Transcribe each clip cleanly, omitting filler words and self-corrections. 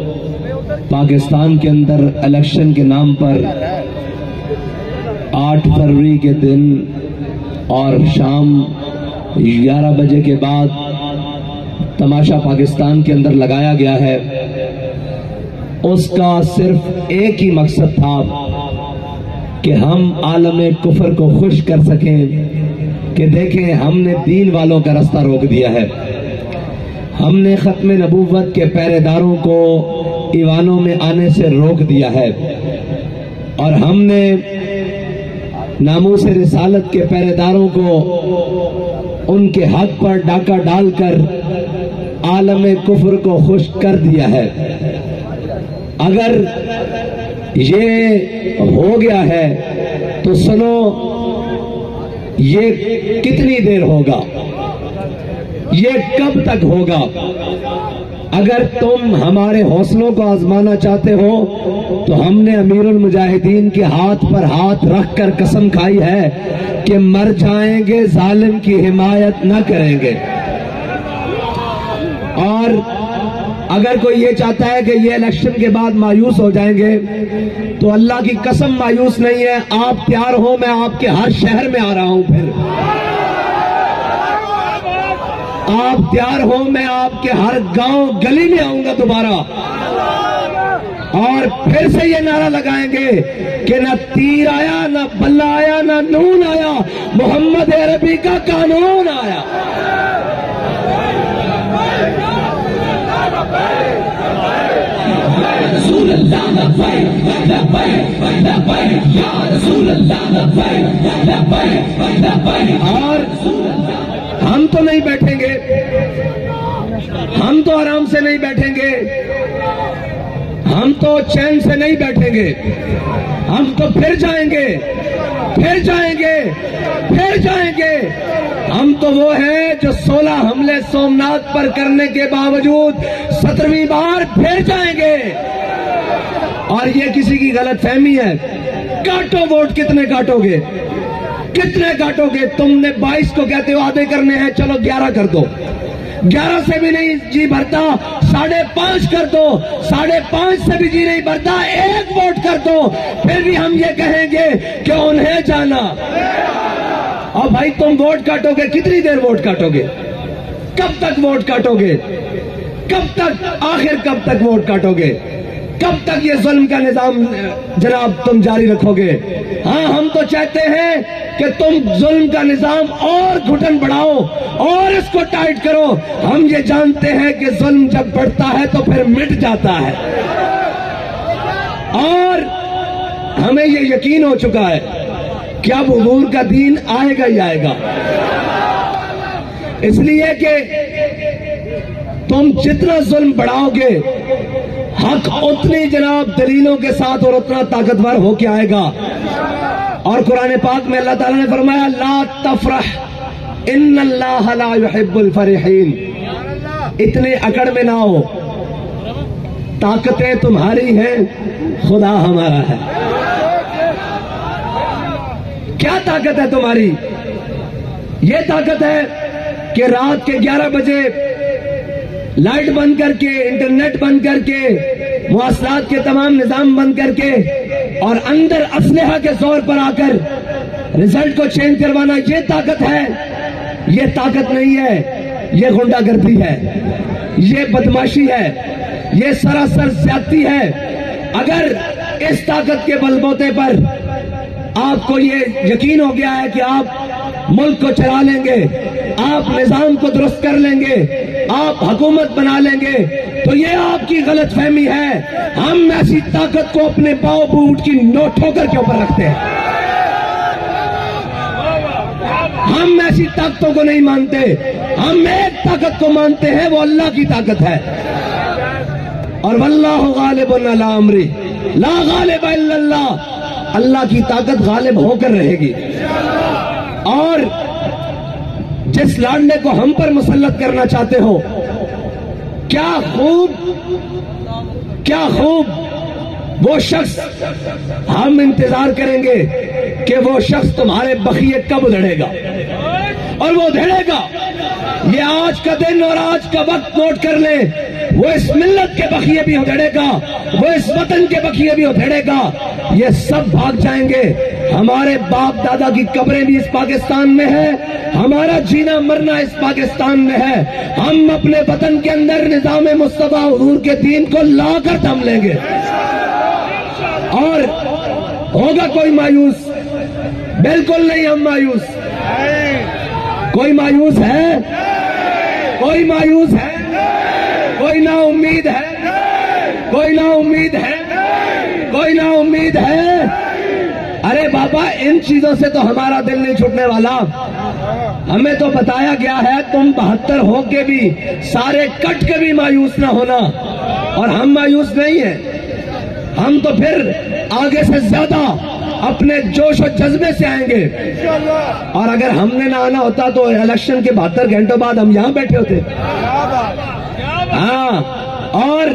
پاکستان کے اندر الیکشن کے نام پر 8 فروری کے دن اور شام 11 بجے کے بعد تماشا پاکستان کے اندر لگایا گیا ہے، اس کا صرف ایک ہی مقصد تھا کہ ہم عالم کفر کو خوش کر سکیں کہ دیکھیں ہم نے دین والوں کا راستہ روک دیا ہے، ہم نے ختم نبوت کے پہرے داروں کو ایوانوں میں آنے سے روک دیا ہے، اور ہم نے ناموس رسالت کے پہرے داروں کو ان کے حق پر ڈاکہ ڈال کر عالم کفر کو خوش کر دیا ہے۔ اگر یہ ہو گیا ہے تو سنو، یہ کتنی دیر ہوگا، یہ کب تک ہوگا؟ اگر تم ہمارے حوصلوں کو آزمانا چاہتے ہو تو ہم نے امیر المجاہدین کے ہاتھ پر ہاتھ رکھ کر قسم کھائی ہے کہ مر جائیں گے ظالم کی حمایت نہ کریں گے۔ اور اگر کوئی یہ چاہتا ہے کہ یہ الیکشن کے بعد مایوس ہو جائیں گے تو اللہ کی قسم مایوس نہیں ہے، آپ تیار ہو، میں آپ کے ہر شہر میں آ رہا ہوں، پھر آپ تیار ہو، میں آپ کے ہر گاؤں گلی میں آؤں گا دوبارہ، اور پھر سے یہ نعرہ لگائیں گے کہ نہ تیر آیا، نہ بلہ آیا، نہ نون آیا، محمد عربی کا قانون آیا۔ رسول اللہ لبیک لبیک لبیک یا رسول اللہ لبیک لبیک لبیک۔ اور ہم تو نہیں بیٹھیں گے، ہم تو آرام سے نہیں بیٹھیں گے، ہم تو چین سے نہیں بیٹھیں گے، ہم تو پھر جائیں گے، پھر جائیں گے، پھر جائیں گے۔ ہم تو وہ ہیں جو 16 حملے سومناتھ پر کرنے کے باوجود 17ویں بار پھر جائیں گے۔ اور یہ کسی کی غلط فہمی ہے، کاٹو ووٹ، کتنے کاٹو گے، کتنے کاٹو گے؟ تم نے 22 کو کہتے ہو آدھے کرنے ہیں، چلو 11 کر دو، 11 سے بھی نہیں جی بھرتا 5.5 کر دو، 5.5 سے بھی جی نہیں بھرتا 1 ووٹ کر دو، پھر بھی ہم یہ کہیں گے کہ انہیں جانا۔ اور بھائی تم ووٹ کاٹو گے، کتنی دیر ووٹ کاٹو گے؟ کب تک ووٹ کاٹو گے؟ کب تک؟ آخر کب تک ووٹ کاٹو گے؟ کب تک یہ ظلم کا نظام جناب تم جاری رکھو گے؟ ہاں ہم تو چاہتے ہیں کہ تم ظلم کا نظام اور گھٹن بڑھاؤ اور اس کو ٹائٹ کرو۔ ہم یہ جانتے ہیں کہ ظلم جب بڑھتا ہے تو پھر مٹ جاتا ہے، اور ہمیں یہ یقین ہو چکا ہے کہ اب حضور کا دین آئے گا ہی آئے گا۔ اس لیے کہ تم جتنا ظلم بڑھاؤ گے، حق اتنی جناب دلیلوں کے ساتھ اور اتنا طاقتور ہو کے آئے گا۔ اور قرآن پاک میں اللہ تعالیٰ نے فرمایا لا تفرح ان اللہ لا يحب الفرحین، اتنے اکڑ میں نہ ہو، طاقتیں تمہاری ہیں، خدا ہمارا ہے۔ کیا طاقت ہے تمہاری؟ یہ طاقت ہے کہ رات کے 11 بجے لائٹ بند کر کے، انٹرنیٹ بند کر کے، مواصلات کے تمام نظام بند کر کے، اور اندر اسلحہ کے زور پر آ کر رزلٹ کو چینج کروانا، یہ طاقت ہے؟ یہ طاقت نہیں ہے، یہ غنڈہ گردی ہے، یہ بدماشی ہے، یہ سراسر زیادتی ہے۔ اگر اس طاقت کے بل بوتے پر آپ کو یہ یقین ہو گیا ہے کہ آپ ملک کو چلا لیں گے، آپ نظام کو درست کر لیں گے، آپ حکومت بنا لیں گے، تو یہ آپ کی غلط فہمی ہے۔ ہم ایسی طاقت کو اپنے پاؤں بوٹ کی ٹھوکر کے اوپر رکھتے ہیں، ہم ایسی طاقتوں کو نہیں مانتے، ہم ایک طاقت کو مانتے ہیں، وہ اللہ کی طاقت ہے۔ اور واللہ غالب علی امرہ لا غالب الا اللہ، اللہ کی طاقت غالب ہو کر رہے گی۔ اور جس لاڈلے کو ہم پر مسلط کرنا چاہتے ہو، کیا خوب وہ شخص، ہم انتظار کریں گے کہ وہ شخص تمہارے بخیے کب ادھڑے گا، اور وہ ادھڑے گا۔ یہ آج کا دن اور آج کا وقت نوٹ کر لیں، وہ اس ملت کے بخیے بھی ادھیڑے گا، وہ اس وطن کے بخیے بھی ادھیڑے گا، یہ سب بھاگ جائیں گے۔ ہمارے باپ دادا کی قبریں بھی اس پاکستان میں ہیں، ہمارا جینا مرنا اس پاکستان میں ہے۔ ہم اپنے وطن کے اندر نظام مصطفیٰ حضور کے دین کو لا کر تھم لیں گے۔ اور ہوگا کوئی مایوس؟ بالکل نہیں ہم مایوس۔ کوئی مایوس ہے؟ کوئی مایوس ہے؟ کوئی نا امید ہے؟ کوئی نا امید ہے؟ کوئی نا امید ہے؟ ارے بابا ان چیزوں سے تو ہمارا دل نہیں چھوٹنے والا۔ ہمیں تو بتایا گیا ہے تم 72 ہو کے بھی سارے کٹ کے بھی مایوس نہ ہونا، اور ہم مایوس نہیں ہیں۔ ہم تو پھر آگے سے زیادہ اپنے جوش و جذبے سے آئیں گے، اور اگر ہم نے نہ آنا ہوتا تو الیکشن کے 72 گھنٹوں بعد ہم یہاں بیٹھے ہوتے۔ ہاں، اور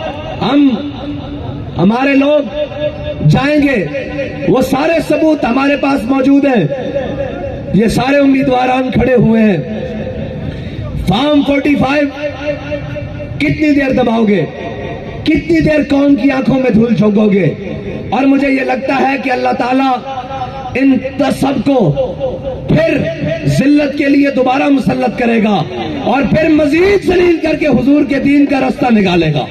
ہمارے لوگ جائیں گے، وہ سارے ثبوت ہمارے پاس موجود ہیں۔ یہ سارے امیدواران کھڑے ہوئے ہیں۔ فارم 45 کتنی دیر دباؤ گے؟ کتنی دیر قوم کی آنکھوں میں دھول جھونکو گے؟ اور مجھے یہ لگتا ہے کہ اللہ تعالیٰ ان سب کو پھر ذلت کے لیے دوبارہ مسلط کرے گا، اور پھر مزید ذلیل کر کے حضور کے دین کا راستہ نکالے گا۔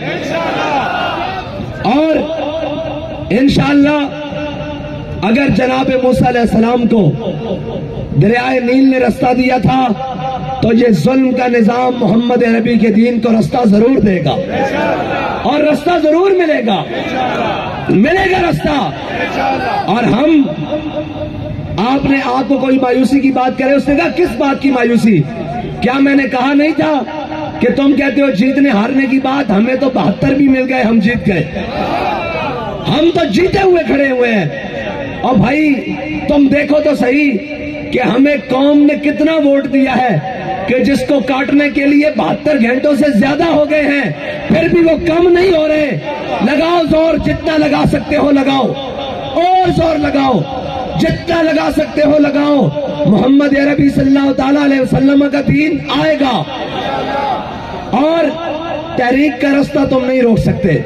اور انشاءاللہ اگر جناب موسیٰ علیہ السلام کو دریائے نیل نے راستہ دیا تھا تو یہ ظلم کا نظام محمد نبی کے دین کو راستہ ضرور دے گا، اور راستہ ضرور ملے گا راستہ۔ اور ہم آپ نے آپ کو کوئی مایوسی کی بات کرے، اس نے کہا کس بات کی مایوسی؟ کیا میں نے کہا نہیں تھا کہ تم کہتے ہو جیتنے ہارنے کی بات؟ ہمیں تو 72 بھی مل گئے، ہم جیت گئے، ہم تو جیتے ہوئے کھڑے ہوئے ہیں۔ اور بھائی تم دیکھو تو صحیح کہ ہمیں قوم نے کتنا ووٹ دیا ہے کہ جس کو کاٹنے کے لیے 72 گھنٹوں سے زیادہ ہو گئے ہیں، پھر بھی وہ کم نہیں ہو رہے۔ لگاؤ زور، جتنا لگا سکتے ہو لگاؤ، اور زور لگاؤ، جتنا لگا سکتے ہو لگاؤ۔ محمد عربی صلی اللہ تعالی علیہ وسلم کا دین آئے گا، اور تحریک کا راستہ تم نہیں روک سکتے۔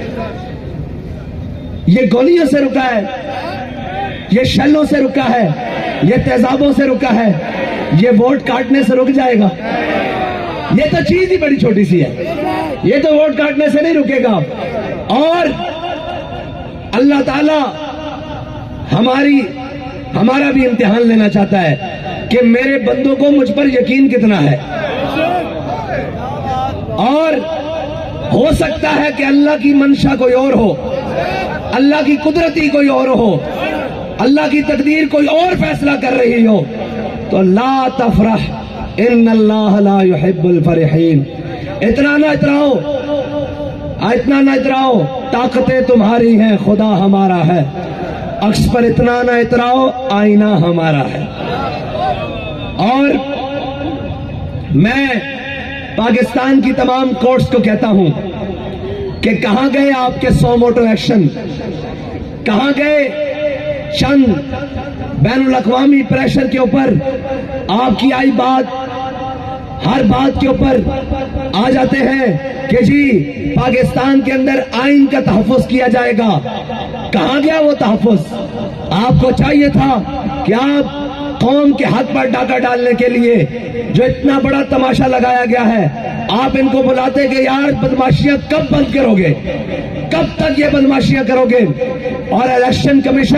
یہ گولیوں سے رکا ہے، یہ شلوں سے رکا ہے، یہ تیزابوں سے رکا ہے، یہ ووٹ کاٹنے سے رک جائے گا؟ یہ تو چیز ہی بڑی چھوٹی سی ہے، یہ تو ووٹ کاٹنے سے نہیں رکے گا۔ اور اللہ تعالی ہمارا بھی امتحان لینا چاہتا ہے کہ میرے بندوں کو مجھ پر یقین کتنا ہے۔ اور ہو سکتا ہے کہ اللہ کی منشا کوئی اور ہو، اللہ کی قدرتی کوئی اور ہو، اللہ کی تقدیر کوئی اور فیصلہ کر رہی ہو، تو لا تفرح ان اللہ لا يحب الفرحین۔ اتنا نہ اتراؤ، طاقتیں تمہاری ہیں، خدا ہمارا ہے۔ عکس پر اتنا نہ اتراؤ، آئینہ ہمارا ہے۔ اور میں پاکستان کی تمام کورٹس کو کہتا ہوں کہ کہاں گئے آپ کے 100 موٹو ایکشن؟ کہاں گئے چند بین الاقوامی پریشر کے اوپر آپ کی آئی بات؟ ہر بات کے اوپر آ جاتے ہیں کہ جی پاکستان کے اندر آئین کا تحفظ کیا جائے گا۔ کہاں گیا وہ تحفظ؟ آپ کو چاہیے تھا کہ آپ قوم کے حق پر ڈاکہ ڈالنے کے لیے جو اتنا بڑا تماشا لگایا گیا ہے، آپ ان کو بلاتے کہ یار بدماشیاں کب بند کرو گے، کب تک یہ بدماشیاں کرو گے؟ اور الیکشن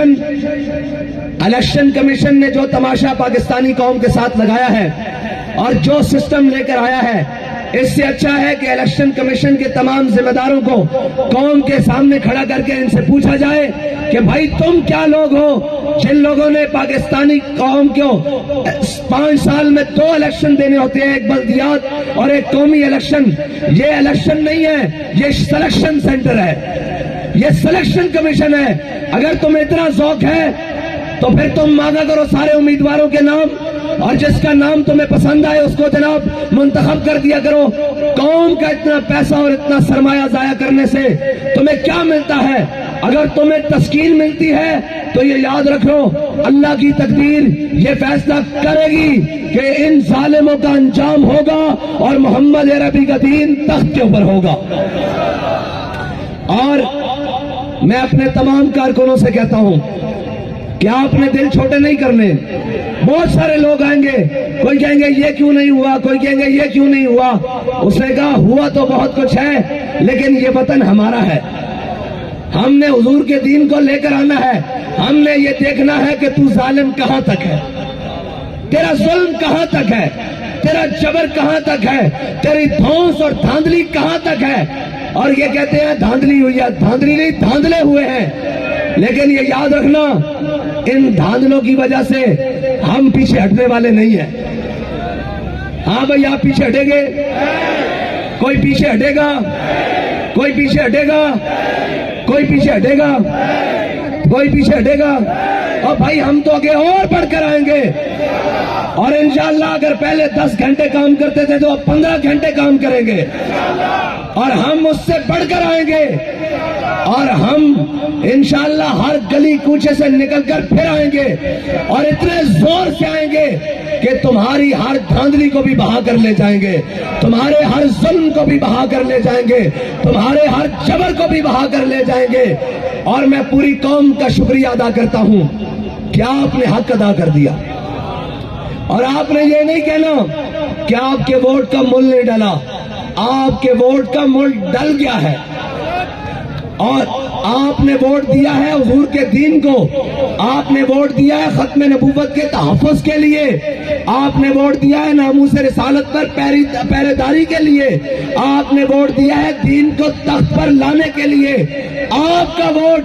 کمیشن نے جو تماشا پاکستانی قوم کے ساتھ لگایا ہے اور جو سسٹم لے کر آیا ہے، اس سے اچھا ہے کہ الیکشن کمیشن کے تمام ذمہ داروں کو قوم کے سامنے کھڑا کر کے ان سے پوچھا جائے کہ بھائی تم کیا لوگ ہو جن لوگوں نے پاکستانی قوم کو 5 سال میں 2 الیکشن دینے ہوتے ہیں، ایک بلدیات اور ایک قومی الیکشن۔ یہ الیکشن نہیں ہے، یہ سلیکشن سینٹر ہے، یہ سلیکشن کمیشن ہے۔ اگر تمہیں اتنا ذوق ہے تو پھر تم مانگا کرو سارے امیدواروں کے نام، اور جس کا نام تمہیں پسند آئے اس کو جناب منتخب کر دیا کرو۔ قوم کا اتنا پیسہ اور اتنا سرمایہ ضائع کرنے سے تمہیں کیا ملتا ہے؟ اگر تمہیں تسکین ملتی ہے تو یہ یاد رکھو اللہ کی تقدیر یہ فیصلہ کرے گی کہ ان ظالموں کا انجام ہوگا اور محمد عربی کا دین تخت کے اوپر ہوگا. اور میں اپنے تمام کارکنوں سے کہتا ہوں کہ آپ نے دل چھوٹے نہیں کرنے. بہت سارے لوگ آئیں گے, کوئی کہیں گے یہ کیوں نہیں ہوا, کوئی کہیں گے یہ کیوں نہیں ہوا. اس نے کہا ہوا تو بہت کچھ ہے لیکن یہ وطن ہمارا ہے, ہم نے حضور کے دین کو لے کر آنا ہے. ہم نے یہ دیکھنا ہے کہ تو ظالم کہاں تک ہے, تیرا ظلم کہاں تک ہے, تیرا جبر کہاں تک ہے, تیری دھونس اور دھاندلی کہاں تک ہے. اور یہ کہتے ہیں دھاندلی ہوئی ہے, دھاندلی نہیں دھاندلے ہوئے ہیں. لیکن یہ یاد رکھنا ان دھاندلوں کی وجہ سے ہم پیچھے ہٹنے والے نہیں ہیں. ہاں بھائی آپ پیچھے ہٹیں گے, کوئی پیچھے ہٹے گا, کوئی پیچھے ہٹے گا, کوئی پیچھے ہٹے گا, کوئی پیچھے ہٹے گا. اور بھائی ہم تو آگے اور بڑھ کر آئیں گے, اور انشاءاللہ اگر پہلے 10 گھنٹے کام کرتے تھے تو اب 15 گھنٹے کام کریں گے, اور ہم اس سے بڑھ کر آئیں گے, اور ہم انشاءاللہ ہر گلی کوچے سے نکل کر پھر آئیں گے, اور اتنے زور سے آئیں گے کہ تمہاری ہر دھاندلی کو بھی بہا کر لے جائیں گے, تمہارے ہر ظلم کو بھی بہا کر لے جائیں گے, تمہارے ہر جبر کو بھی بہا کر لے جائیں گے. اور میں پوری قوم کا شکریہ ادا کرتا ہوں کہ آپ نے حق ادا کر دیا, اور آپ نے یہ نہیں کہنا کہ آپ کے ووٹ کا مول نہیں ڈلا, آپ کے ووٹ کا مول ڈل گیا ہے. اور آپ نے ووٹ دیا ہے حضور کے دین کو, آپ نے ووٹ دیا ہے ختم نبوت کے تحفظ کے لیے, آپ نے ووٹ دیا ہے ناموس رسالت پر پہرے داری کے لیے, آپ نے ووٹ دیا ہے دین کو تخت پر لانے کے لیے. آپ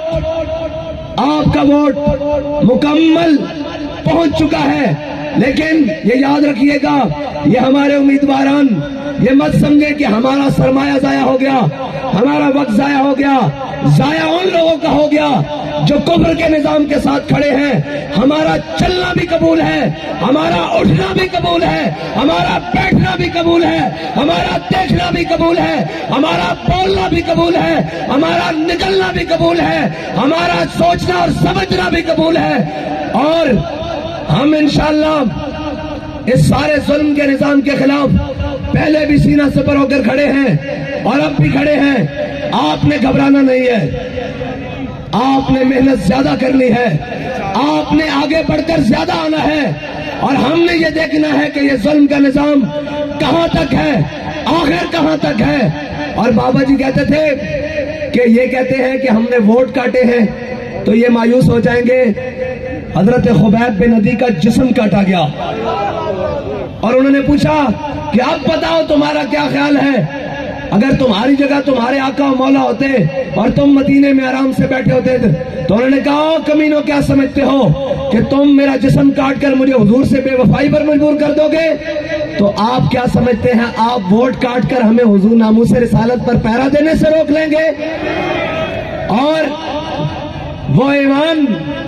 کا ووٹ مکمل پہنچ چکا ہے. لیکن یہ یاد رکھیے گا, یہ ہمارے امیدواران یہ مت سمجھے کہ ہمارا سرمایہ ضائع ہو گیا, ہمارا وقت ضائع ہو گیا. ضائع ان لوگوں کا ہو گیا جو کفر کے نظام کے ساتھ کھڑے ہیں. ہمارا چلنا بھی قبول ہے, ہمارا اٹھنا بھی قبول ہے, ہمارا بیٹھنا بھی قبول ہے, ہمارا دیکھنا بھی قبول ہے, ہمارا بولنا بھی قبول ہے, ہمارا نکلنا بھی قبول ہے, ہمارا سوچنا اور سمجھنا بھی قبول ہے. اور ہم انشاءاللہ اس سارے ظلم کے نظام کے خلاف پہلے بھی سینہ سپر ہو کر کھڑے ہیں اور اب بھی کھڑے ہیں. آپ نے گھبرانا نہیں ہے, آپ نے محنت زیادہ کرنی ہے, آپ نے آگے بڑھ کر زیادہ آنا ہے, اور ہم نے یہ دیکھنا ہے کہ یہ ظلم کا نظام کہاں تک ہے, آخر کہاں تک ہے. اور بابا جی کہتے تھے کہ یہ کہتے ہیں کہ ہم نے ووٹ کاٹے ہیں تو یہ مایوس ہو جائیں گے. حضرت خبیب بن عدی کا جسم کاٹا گیا, اور انہوں نے پوچھا کہ اب بتاؤ تمہارا کیا خیال ہے, اگر تمہاری جگہ تمہارے آقا و مولا ہوتے اور تم مدینے میں آرام سے بیٹھے ہوتے تو انہوں نے کہا کمینوں کیا سمجھتے ہو کہ تم میرا جسم کاٹ کر مجھے حضور سے بے وفائی پر مجبور کر دو گے. تو آپ کیا سمجھتے ہیں, آپ ووٹ کاٹ کر ہمیں حضور ناموس رسالت پر پہرا دینے سے روک لیں گے؟ اور وہ ایمان,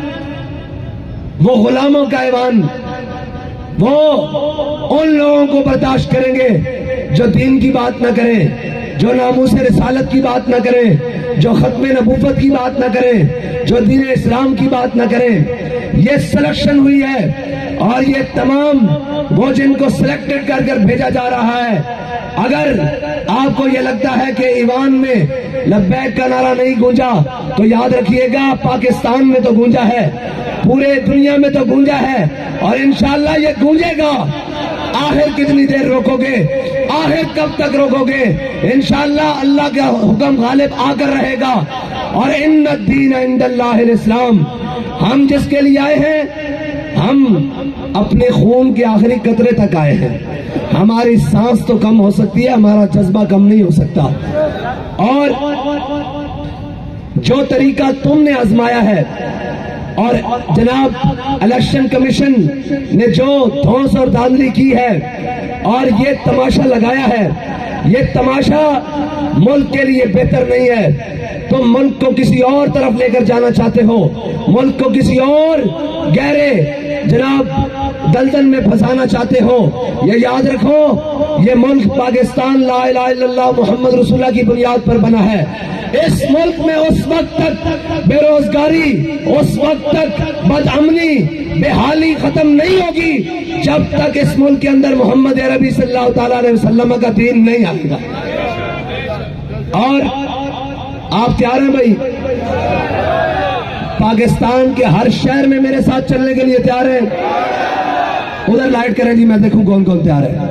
وہ غلاموں کا ایمان, وہ ان لوگوں کو برداشت کریں گے جو دین کی بات نہ کریں, جو ناموس رسالت کی بات نہ کریں, جو ختم نبوت کی بات نہ کریں, جو دین اسلام کی بات نہ کریں. یہ سلیکشن ہوئی ہے, اور یہ تمام وہ جن کو سلیکٹڈ کر کر بھیجا جا رہا ہے. اگر آپ کو یہ لگتا ہے کہ ایوان میں لبیک کا نعرہ نہیں گونجا تو یاد رکھیے گا پاکستان میں تو گونجا ہے, پورے دنیا میں تو گونجا ہے, اور انشاءاللہ یہ گونجے گا. آخر کتنی دیر روکو گے, آخر کب تک روکو گے؟ انشاءاللہ اللہ کا حکم غالب آ کر رہے گا. اور ان الدین عند اللہ الاسلام, ہم جس کے لیے آئے ہیں ہم اپنے خون کے آخری قطرے تک آئے ہیں. ہماری سانس تو کم ہو سکتی ہے, ہمارا جذبہ کم نہیں ہو سکتا. اور جو طریقہ تم نے آزمایا ہے, اور جناب الیکشن کمیشن نے جو دھونس اور دھاندلی کی ہے اور یہ تماشا لگایا ہے, یہ تماشا ملک کے لیے بہتر نہیں ہے. تم ملک کو کسی اور طرف لے کر جانا چاہتے ہو, ملک کو کسی اور گہرے جناب دلدل میں پھنسانا چاہتے ہو، یہ یاد رکھو یہ ملک پاکستان لا الہ الا اللہ محمد رسول اللہ کی بنیاد پر بنا ہے۔ اس ملک میں اس وقت تک بے روزگاری، اس وقت تک بد امنی، بے حالی ختم نہیں ہوگی جب تک اس ملک کے اندر محمد عربی صلی اللہ تعالی علیہ وسلم کا دین نہیں آئے گا۔ اور آپ تیار ہیں بھائی؟ پاکستان کے ہر شہر میں میرے ساتھ چلنے کے لیے تیار ہیں؟ ادھر لائٹ کریں جی، میں دیکھوں کون کون تیار ہے۔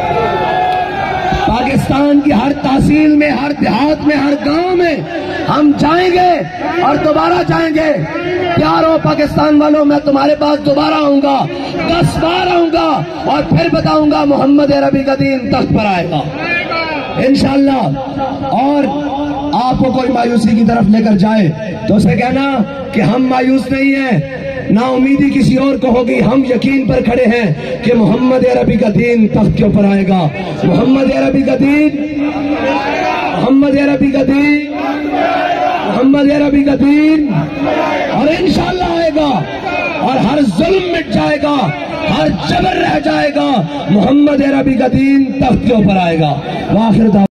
پاکستان کی ہر تحصیل میں، ہر دیہات میں، ہر گاؤں میں ہم جائیں گے اور دوبارہ جائیں گے۔ پیارو پاکستان والوں، میں تمہارے پاس دوبارہ آؤں گا، 10 بار آؤں گا اور پھر بتاؤں گا محمد عربی کا دین تخت پر آئے گا انشاءاللہ۔ اور آپ کو کوئی مایوسی کی طرف لے کر جائے تو اسے کہنا کہ ہم مایوس نہیں ہیں، نا امیدی کسی اور کو ہوگی، ہم یقین پر کھڑے ہیں کہ محمد عربی کا دین تخت کے اوپر آئے گا۔ محمد عربی کا دین، محمد عربی کا دین، محمد عربی کا دین، اور انشاءاللہ آئے گا اور ہر ظلم مٹ جائے گا، ہر جبر رہ جائے گا، محمد عربی کا دین تخت کے اوپر آئے گا۔ وآخر دعوانا